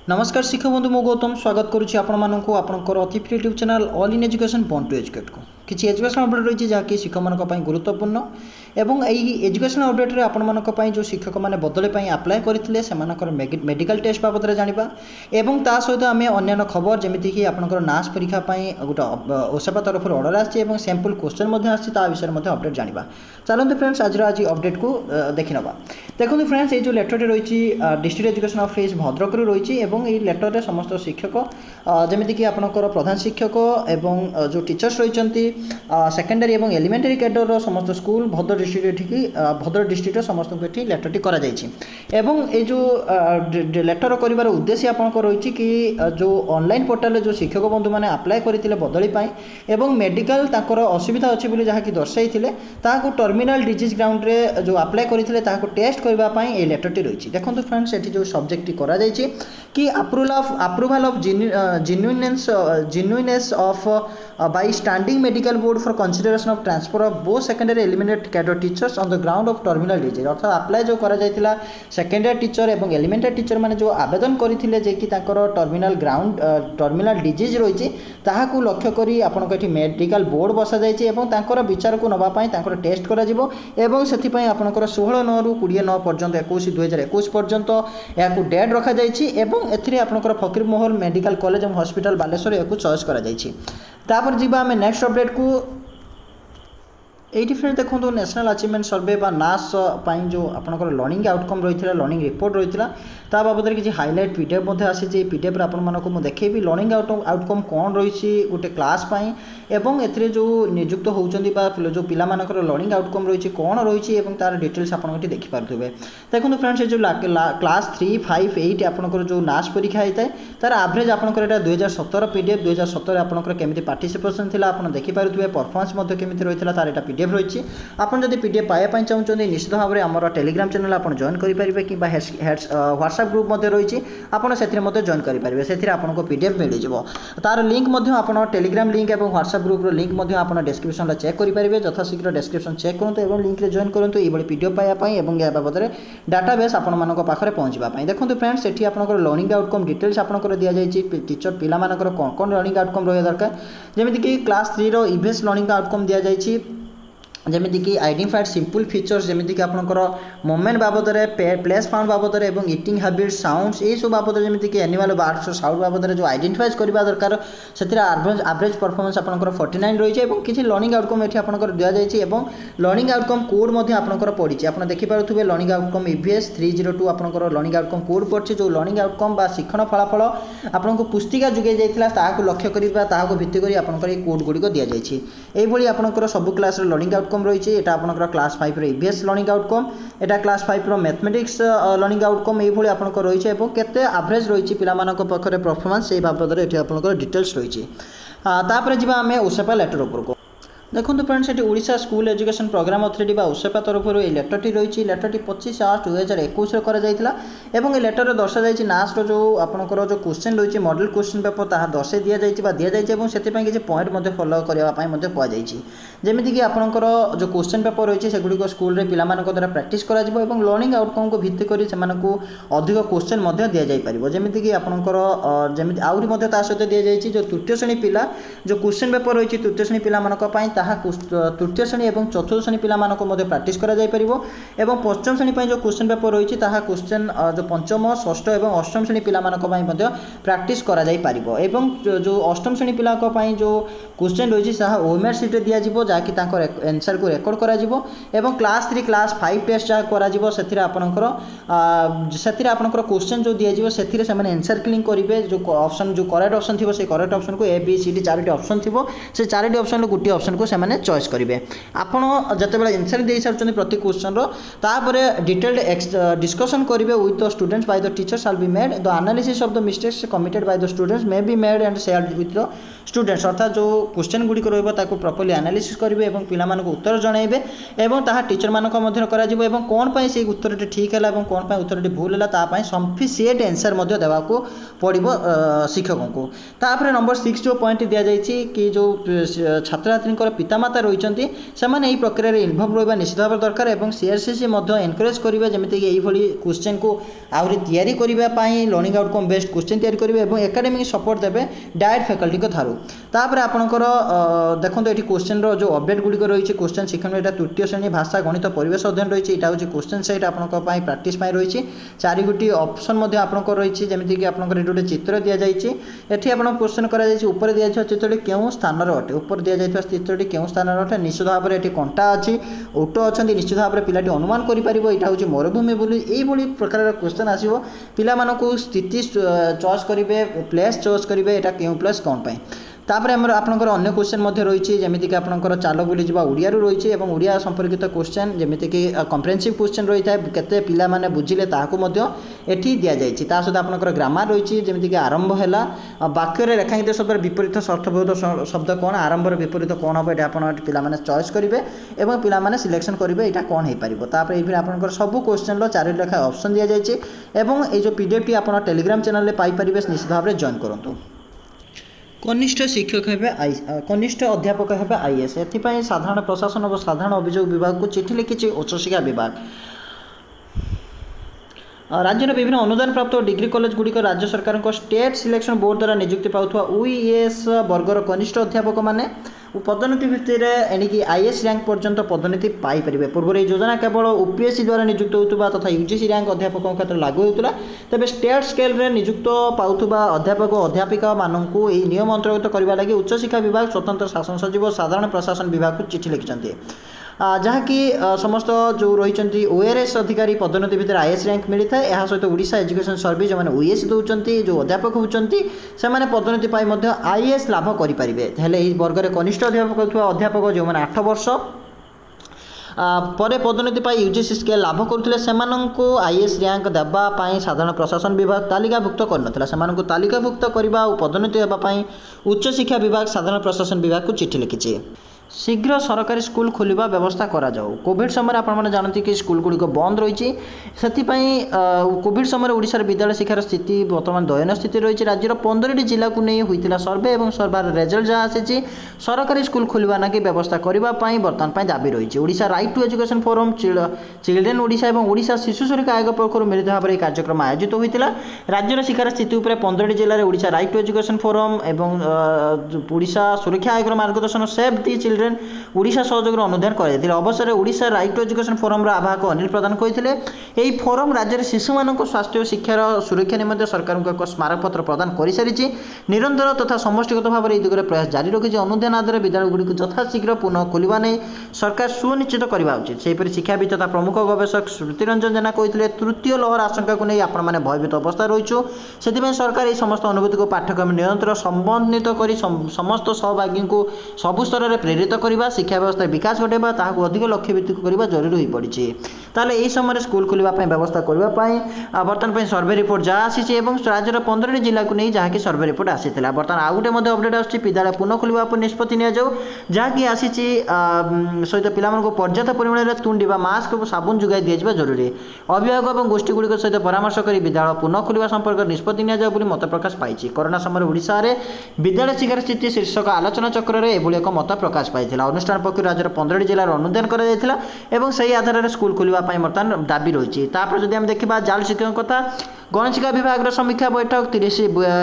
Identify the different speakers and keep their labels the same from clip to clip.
Speaker 1: नमस्कार शिक्षक बंधु मु गौतम स्वागत करुच्ची आपंकर अति प्रिय YouTube channel all in education bond to educate को किसी एजुकेशन अपडेट रही जहाँकि शिक्षक मानी गुरुत्वपूर्ण एवं यही एजुकेशन अपडेट रे आपण जो शिक्षक मैंने बदली आप्लाय करते से मेडिकल टेस्ट बाबद जाना एवं ता सहित आम अन्य खबर जमीक आपंकर नाश परीक्षा गोटे ओसेपा तरफ अर्डर आसी सैंपल क्वेश्चन आसी विषय में अपडेट जाना चलते फ्रेंड्स आज अपडेट को देखी ना देखो फ्रेंड्स ये जो लेटर रही डिस्ट्रिक्ट एजुकेशन ऑफिस भद्रक रही ये लेटर रे समस्त शिक्षक जमीक आपंकर प्रधान शिक्षक एवं जो टीचर्स रही सेकेंडरी और एलिमेंटरी कैडर समस्त स्कूल भद्रक डिस्ट्रिक्ट समस्त को लेटर टी करा ये जो लेटर कर उद्देश्य आपंकर रही कि जो ऑनलाइन पोर्टाल जो शिक्षक बंधु मैंने अप्लाई करते बदली एवं मेडिकल असुविधा अच्छी जहाँकि दर्शाई टर्मिनाल डिजीज ग्राउंड रे जो अप्लाई करते टेस्ट करने ये लेटर टी रही देखो फ्रेंड्स ये जो सब्जेक्ट टी करा कि approval of genuineness of by standing medical board for consideration of transfer of both secondary elementary cadre teachers on the ground of terminal disease अर्थात अप्लाई जो करा जाइतिला सेकेंडरी टीचर एवं एलिमेंटरी टीचर माने जो आवेदन करथिले जे कि ताकर टर्मिनाल डिजीज रही ताहाकू लक्ष्य करी आपनको एठी मेडिकल बोर्ड बसा जाइछि एवं ताकर विचार को नबा पई ताकर टेस्ट करा जिवो एवं सेथि पई आपनकर 16/9 रु 20/9 पर्यंत 21/2021 पर्यंत याकू डेट रखा जाइछि एवं एथिरे आपनकर फकीर मोहन मेडिकल कॉलेज एवं हॉस्पिटल बालेश्वर याकू चॉइस करा जाइछि तापर जीवा आम नेक्स्ट अपडेट को ये फ्रेंड देखो नेशनल अचीवमेंट सर्वे नास जो आपंकर लर्निंग आउटकम रही है लर्निंग रिपोर्ट रही है बाबद किसी हाइलाइट पीडीएफ आसी पीडीएफ आपको देखी लर्निंग आउटकम कौन रही गोटे क्लास एवं ए जो नियुक्त होती जो पिलामानकर लर्निंग आउटकम रही कौन रही तार डिटेल्स आप देखिपे देखो फ्रेंड्स जो क्लास 3, 5, 8 आपंकर जो नास परीक्षा होता है तार एवरेज आपंकर 2017 पीडीएफ 2017 आपंकर केमी पार्टिसिपेशन थी आप देखिपे परफॉर्मेंस केमी रही है तार यहाँ पीडीएफ रही आपन जदि पीडीएफ पाइबा चाहते निश्चित भाव में आम टेलीग्राम चैनल आप जॉइन करेंगे कि व्हाट्सएप ग्रुप रही आपड़ से जॉइन करेंगे से आपको पीडीएफ मिल जाव तार लिंक आप टेलीग्राम लिंक और व्हाट्सएप ग्रुप लिंक आप डिस्क्रिप्शन चेक करेंगे यथाशीघ्र डिस्क्रिप्शन चेक करूँ और लिंक जॉइन करूँ ये पीडीएफ पाइबापी और यह बाबद डाटाबेस पाखे पहुँचापी देखो फ्रेंड्स ये आप लर्निंग आउटकम डिटेल्स आपको दि जाइए टीचर पिलामानकर कौन कौन लर्निंग आउटकम रहा दरकार जमीक क्लास 3 रो इवेस लर्निंग आउटकम दि जाइए जमीक आइडेंटिफाइड सिंपल फीचर्स जमीक आपंकर मोमेंट बाबद प्लेस फाउंड बाबद और इटिंग हैबिट साउंड्स ये सब बाबद जमीक एनिमल बार्ड्स साउंड बाबद जो आइडेंटिफाइज करवा दरकार से एवरेज परफॉर्मेंस आपंकर 49 रही है और किसी लर्निंग आउटकम ये आपंकर दि जाइए लर्निंग आउटकम कोड आपंकर पड़ी आप देखिपे लर्निंग आउटकम EVS 302 आपंकर लर्निंग आउटकम कोड पड़ी जो लर्निंग आउटकम बा शिक्षण फलाफल आपको पुस्तिका जुगे जाता भित्ति कर आपंकर कोड गुड़िक दि जाइए यही आपंकर सब क्लास लर्निंग आउटकम रही है आपंकर क्लास 5 रो EVS लर्निंग आउटकम एटा क्लास 5 रो मैथमेटिक्स लर्निंग आउटकम ये आपंकर रही है केते एवरेज रही पिलामानक पाखरे परफॉर्मेंस ये बाबद ये आपंकर डिटेल्स रही तापर जीवा आम ओसेपा लेटर उपरको देखो फ्रेंड्स ये Odisha school education program authority OSEPA तरफ ये लेटरटी रही लेटरटी 25/8/2021 और ये लेटर दर्शा जाइए नास जो आपंकर जो क्वेश्चन रही मॉडल क्वेश्चन पेपर ता दर्शाई दि जाइए से किसी पॉइंट फॉलो करने कहुई जमीक आपंकर जो क्वेश्चन पेपर रही है सेगुड़ी स्कूल रे पिला द्वारा प्रैक्टिस करा लर्निंग आउटकम को भित्ति कर अधिक क्वेश्चन दि जापर जमीक आपंकर जमी आहरी सहित दि जाइए जो तृतीय श्रेणी पिला जो क्वेश्चन पेपर रही तृतीय श्रेणी पिला तृतीय श्रेणी और चतुर्थ श्रेणी पिला प्रैक्टिस करा एवं पंचम श्रेणी जो क्वेश्चन पेपर रही क्वेश्चन जो पंचम षष्ठ और अष्टम श्रेणी पिला प्रैक्टिस करा एवं जो अष्टम श्रेणी पिला जो क्वेश्चन रही है ओएमआर सीट दि जाव जहाँकि आंसर को रेकर्ड करा क्लास 3 क्लास 5 टेस्ट जहाँ आपंकर क्वेश्चन जो दि जाव से आंसर क्लिक करेंगे जो ऑप्शन जो करेक्ट ऑप्शन थी से करेक्ट ऑप्शन को ABCD 4टी ऑप्शन थी से 4टी ऑप्शन गोटे ऑप्शन को से चॉइस करेंगे आपड़ जिते आंसर दे सारी प्रति क्वेश्चन तापर डिटेल्ड डिस्कशन करेंगे with the students by the teacher shall be made the analysis of the mistakes committed by the students may be made and shared with the students अर्थात जो question गुड़िक रही properly analysis करेंगे और पिला उत्तर जनइबे और ताहा teacher मानक कौन पाई से उत्तर ठीक है कौन पाई उत्तर भूल है सफिसीएंट आंसर देवाक पड़ो शिक्षकों को तापर नंबर 6 जो पॉइंट दि जाइए कि जो छात्र पितामाता रही से प्रक्रिया इनवल्व रहा निश्चित भाव दरकार और सीआरसीसी एनकरेज करेंगे जमीक क्वेश्चन को आहरी तैयारी करने लर्निंग आउटकम बेस्ड क्वेश्चन तैयारी करेंगे और एकेडमिक सपोर्ट देवे डायरेक्ट फैकल्टी थारू तापर आपंकर देखो ये क्वेश्चन जो अपडेट गुड़िक रही क्वेश्चन शिक्षण यहाँ तृतीय श्रेणी भाषा गणित परिवेश अध्ययन रही है हूँ क्वेश्चन सेट आपंपाई प्राक्टिस रही 4 गोटी ऑप्शन आपंकर रही जमीक आपंकर गोटे चित्र दि जाइए एटी आप क्वेश्चन कर दि जाइए चित्रटी क्यों स्थान अटे ऊपर दि जाइए चित्रटी क्यों स्थान अटे निश्चित भाव में ये कंटा अच्छी ओट अच्छा निश्चित भाव में पिलाटी अनुमान कर यहाँ हूँ मरुभूमि बोली यही प्रकार क्वेश्चन आसो पिला स्थिति चॉइस करेंगे प्लेस चॉइस करेंगे यहाँ क्यों प्लेस कौन पाई तापर आमर आपंकर अन्य क्वेश्चन रही जमीक आपंकर चाल बुली जा ओडिया रही है ओडिया संपर्कित क्वेश्चन जमीक कम्प्रेहेन्सिव क्वेश्चन रही है केते पिला माने बुझिले ताहाकू मध्य एठी दिया जायछि ता सहित आपंकर ग्रामर रही है जमीक आरंभ है वाक्य रेखांकित शब्द विपरीत अर्थबोध शब्द कौन आरंभर विपरीत कौन हम ये आप चॉइस करेंगे और पिला सिलेक्शन करेंगे यहाँ कौन हो पार तापर ये आपंकर सब क्वेश्चन 4 लेखा ऑप्शन दि जाइए ये पीडीएफ टी आप टेलीग्राम चैनल में पाइपर निश्चित भाव में जॉइन करूँ कनिष्ठ शिक्षक है कनिष्ठ अध्यापक है आईएएस एथिपाई साधारण प्रशासन और साधारण अभियोग विभाग को चिठी लिखी उच्च शिक्षा विभाग राज्यर विभिन्न अनुदान प्राप्त डिग्री कॉलेज गुड़िक राज्य सरकार स्टेट सिलेक्शन बोर्ड द्वारा नियुक्ति पाउथुवा यूईएस वर्गर कनिष्ठ अध्यापक माने पदोन्नति भित्तिर एणिकी आईएएस रैंक पर्यंत पदोन्नति पाइपर पूर्व योजना केवल यूपीएससी द्वारा नियुक्त होता तथा यूजीसी रैंक अध्यापक क्षेत्र लागू होता तेज स्टेट स्केल रे नियुक्त पाउथुवा अध्यापक अध्यापिका मानक यह नियम अंतर्गत करने लगी उच्च शिक्षा विभाग स्वतंत्र शासन सचिव साधारण प्रशासन विभाग को चिठी लिखिं जहाँकि समस्त जो रही ओआरएस अधिकारी पदोन्नति भितर आईएएस रैंक मिलता है यह सहित ओडिशा एजुकेशन सर्विस जो मैंने ओएस दौरान जो अध्यापक होती से पदोन्नति पाई आईएएस लाभ करेंगे हेले वर्ग में कनिष्ठ अध्यापक अध्यापक जो मैंने 8 वर्ष पर पदोन्नति पाई यूजीसी स्केल लाभ करुले से आईएएस रैंक देवाई साधारण प्रशासन विभाग तालिकाभुक्त कर तालिकाभुक्त करने और पदोन्नति होगापाई उच्च शिक्षा विभाग साधारण प्रशासन विभाग को चिठी लिखी शीघ्र सरकारी स्कूल खोलिबा व्यवस्था करा जाऊ कोविड समय आपने जानते कि स्कूल गुड़िक बंद रही से कोविड समय ओडिशा विद्यालय शिक्षार स्थिति बर्तमान दयनीय स्थिति रही राज्यर 15टी जिला को नहीं होता सर्वे और सर्वार रेजल्ट जहाँ आसी सरकारी स्कूल खोलिबा ना कि व्यवस्था करने बर्तमान दाबी रही Odisha right to education forum children Odisha और ओडिशा शिशु सुरक्षा आयोग पक्षर मिलित भाव में कार्यक्रम आयोजित होता राज्यर शिक्षार स्थिति उपर 15टी जिले में Odisha right to education forum और ओडिशा सुरक्षा आयोग मार्गदर्शन सेव दी चिल्ड्रेन ओडिशा सहयोग अनुधान कर अवसर में Odisha right to education forum आवाहक अनिल प्रधान कहते यह फोरम राज्य में शिशु मान स्वास्थ्य और शिक्षार सुरक्षा निमंते सरकार को एक स्मारकपत्र प्रदान कर सारी निरंतर तथा समष्टिगत भाव में दिगरे प्रयास जारी रखी अनुदान आधार विद्यालय गुड़िक यथाशीघ्र पुनः खोलवा नहीं सरकार सुनिश्चित करवा उचित सेहीपरि शिक्षाविद तथा प्रमुख गवेषक श्रुति रंजन जेना कहते तृतीय लहर आशंका को नहीं आपण मैंने भयभीत अवस्था रहीचु से सरकार ये समस्त अनुभूति को पाठ्यक्रम निरंतर संबंधित कर समस्त सहभागी को सबु स्तर में प्रेरित करवा शिक्षा व्यवस्था विकास घटेबा ताहाको अधिक लक्ष्य भित्तिक करवा जरूरी हो पड़ी ताले यही समय स्कूल खोलने व्यवस्था करने बर्तमान सर्वे रिपोर्ट जहाँ आसी राज्यर 15टी जिला को नहीं जहाँकि सर्वे रिपोर्ट आसाला बर्तमान आउ गोटे अपडेट आसूँ विद्यालय पुनः खोलने पर निष्पत्ति जहाँकि आसी सहित पिला पर्याप्त परिमाण में तुंडी मास्क और साबुन जोगाई दिया जरूरी अभिभावक और गोष्ठी गुड़िक सहित परामर्श कर विद्यालय पुनः खोलने संपर्क निष्पत्ति मत प्रकाश पाई कोरोना समय ओडिशा रे विद्यालय शिक्षार स्थिति शीर्षक आलोचना चक्र में एभली एक मत प्रकाश पाई अनुष्ठान पक्ष राज्यर 15टी जिलार अनुदान कर आधार में स्कूल खोलने बर्तमान दाबी रही जब आम देखा जाल शिक्षक कथा गणशिक्षा विभाग समीक्षा बैठक 30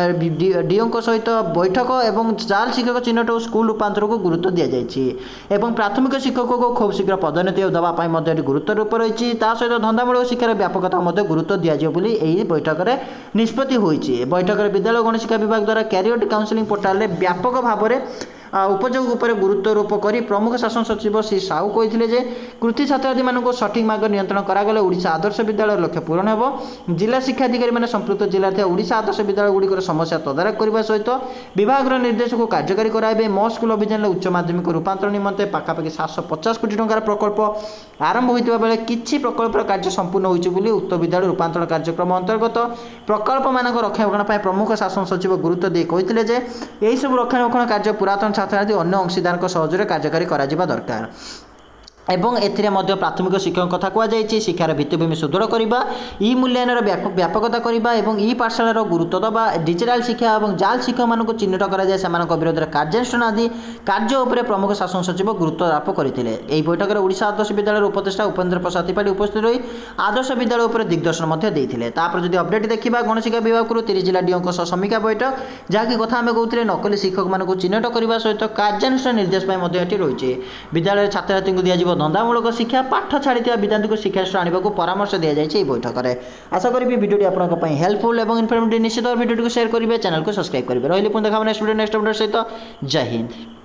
Speaker 1: डीओ सहित बैठक और जाल शिक्षक चिन्हट और स्कूल रूपांतर को गुरुत्व दि जाए प्राथमिक शिक्षक को खूब शीघ्र पदोन्नति देवाई गुरुत्व रही सहित धंदामूलक शिक्षार व्यापकता गुरुत्व दिजाई बैठक में निष्पत्ति होती बैठक में विद्यालय गणशिक्षा विभाग द्वारा कैरियर काउंसिलिंग पोर्टाल में व्यापक भाव में उपयोग उपर गुरुत्वारोप कर प्रमुख शासन सचिव श्री साहू कहते कृति छात्रार्थी मानक सठिक मार्ग नियंत्रण करागले ओडिशा आदर्श विद्यालय लक्ष्य पूरण हो जिला शिक्षाधिकारी मैंने संपृक्त जिले थे ओडिशा आदर्श विद्यालय गुड़िकर समस्या तदारख करने सहित विभाग निर्देश को कार्यकारी कराइबे मो स्कूल अभियान उच्च माध्यमिक रूपांतर निमंते पाखापाखि 750 कोटी टंकार प्रकल्प आरंभ होता बेले किछि प्रकल्पर कार्य संपूर्ण होइछि उक्त विद्यालय रूपांतर कार्यक्रम अंतर्गत प्रकल्प मान रक्षणाबेक्षण प्रमुख शासन सचिव गुरुत्व दे कहते यही सब रक्षणाबेक्षण कार्य पुरातन छात्रार्थी अन्य अंशीदार सहयोग कार्यकारी करा दरकार এবং এଥିରେ ମଧ୍ୟ ପ୍ରାଥମିକ ଶିକ୍ଷକଙ୍କ କଥା କୁହାଯାଇଛି ଶିକ୍ଷାର ଭିତ୍ତିଭୂମି ସୁଦୃଢ଼ କରିବା ଇ ମୂଲ୍ୟାୟନର ବ୍ୟାପକତା କରିବା ଏବଂ ଇ ପାଠଶାଳାର ଗୁରୁତ୍ୱ ଦେବା ଡିଜିଟାଲ ଶିକ୍ଷା ଏବଂ ଜାଲ ଶିକ୍ଷକମାନଙ୍କୁ ଚିହ୍ନଟ କରାଯାଏ ସେମାନଙ୍କ ବିରୋଧରେ କାର୍ଯ୍ୟାନୁଷ୍ଠାନ ଆଦି କାର୍ଯ୍ୟ ଉପରେ ପ୍ରମୁଖ ଶାସନ ସଚିବ ଗୁରୁତ୍ୱ ଆରୋପ କରିଥିଲେ। ଏହି ବୈଠକରେ ଓଡ଼ିଶା ଆଦର୍ଶ ବିଦ୍ୟାଳୟର ଉପଦେଷ୍ଟା ଉପେନ୍ଦ୍ର ପ୍ରସାଦ ତ୍ରିପାଠୀ ଉପସ୍ଥିତ ରହି ଆଦର୍ଶ ବିଦ୍ୟାଳୟ ଉପରେ ଦିଗଦର୍ଶନ ମଧ୍ୟ ଦେଇଥିଲେ। ତାପରେ ଯଦି ଅପଡେଟ୍ ଦେଖିବା ଗଣଶିକ୍ଷା ବିଭାଗରୁ 30 ଜିଲ୍ଲା ଡିଓଙ୍କ ସହ ସମୀକ୍ଷା ବୈଠକ ଯାହାକି କଥା ଆମେ କହୁଥିଲେ ନକଲି ଶିକ୍ଷକମାନଙ୍କୁ ଚିହ୍ନଟ କରିବା ସହିତ କାର୍ଯ୍ୟାନୁଷ୍ଠାନ ନିର୍ଦ୍ଦେଶ ପାଇଁ ମଧ୍ୟ ଏଠି ରହିଛି। ବିଦ୍ୟାଳୟରେ ଛାତ୍ରଛାତ୍ରୀଙ୍କୁ ଦିଆଯିବ ଧନ୍ଦାମୂଳକ ଶିକ୍ଷା ପାଠ ଛାଡ଼ିଥିବା ବିଦ୍ୟାର୍ଥୀଙ୍କୁ ଶିକ୍ଷାନୁଷ୍ଠାନ ଆଣିବାକୁ ପରାମର୍ଶ ଦିଆଯାଇଛି ଏହି ବୈଠକରେ। ଆଶା କରିବି ଭିଡ଼ିଓଟି ଆପଣଙ୍କ ପାଇଁ ହେଲ୍ପଫୁଲ୍ ଏବଂ ଇନଫର୍ମେଟିଭ୍ ନିଶ୍ଚିତ ଭିଡ଼ିଓଟିକୁ ସେୟାର କରିବେ ଚ୍ୟାନେଲକୁ ସବସ୍କ୍ରାଇବ୍ କରିବେ। ରହିଲି ପୁଣି ଦେଖାହେବ ନେକ୍ସଟ ଭିଡ଼ିଓ ସହିତ। ଜୟ ହିନ୍ଦ।